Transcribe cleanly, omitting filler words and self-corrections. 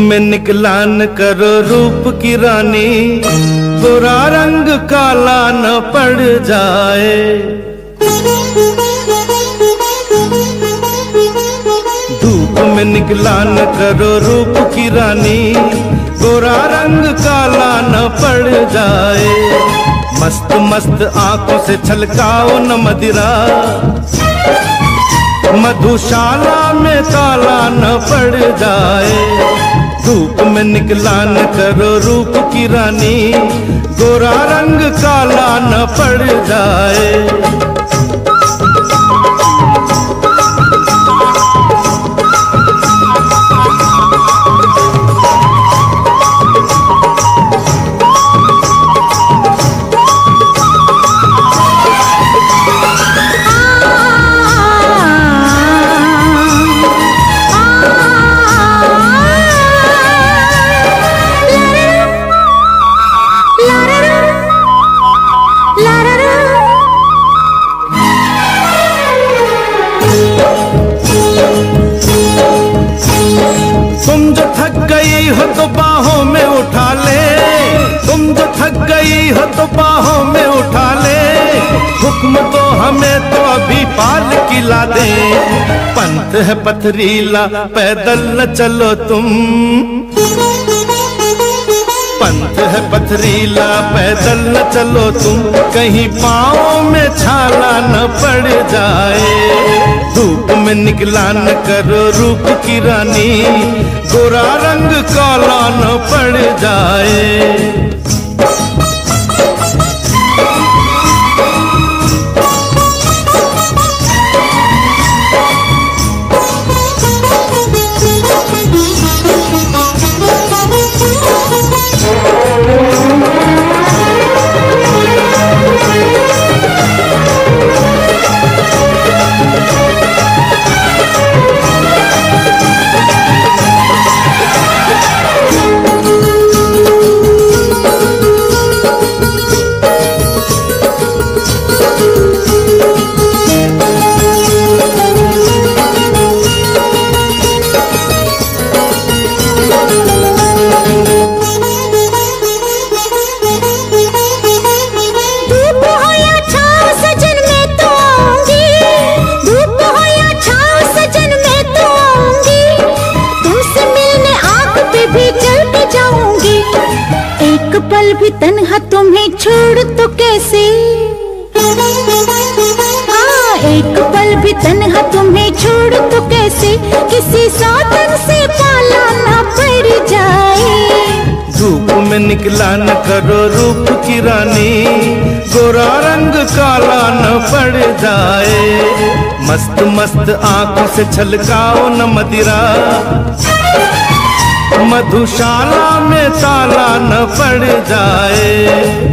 में निकला न करो रूप की रानी, गोरा रंग काला न पड़ जाए। धूप में निकला न करो रूप की रानी, गोरा रंग काला न पड़ जाए। मस्त मस्त आंखों से छलकाओ न मदिरा, मधुशाला में ताला न पड़ जाए। धूप में निकला न करो रूप की रानी, गोरा रंग काला न पड़ जाए। तुम जो थक गई हो तो बाहों में उठा ले, तुम जो थक गई हो तो बाहों में उठा ले। हुक्म तो हमें तो अभी पाल किला दे, पंथ है पथरीला पैदल न चलो तुम। पंथ है पथरीला पैदल न चलो तुम, कहीं पाँव में छाला न पड़ जाए। धूप में निकला न करो रूप की रानी, गोरा रंग काला न पड़ जाए। पल भी तन्हा तुम्हें छोड़ तो कैसे, एक पल भी तन्हा तुम्हें छोड़ तो कैसे, किसी साधन से पाला ना पड़ जाए। धूप में निकला न करो रूप की रानी, गोरा रंग काला न पड़ जाए। मस्त मस्त आंखों से छलकाओ न मदिरा, मधुशाला में ताला न पड़ जाए।